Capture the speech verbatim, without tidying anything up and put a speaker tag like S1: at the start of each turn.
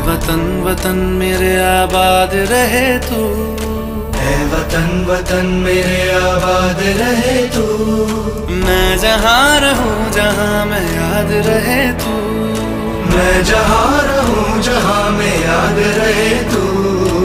S1: वतन वतन मेरे आबाद रहे तू,
S2: है वतन वतन मेरे आबाद रहे तू।
S1: मैं जहाँ रहूँ जहाँ मैं याद रहे तू,
S2: मैं जहाँ रहूँ जहाँ मैं याद रहे तू।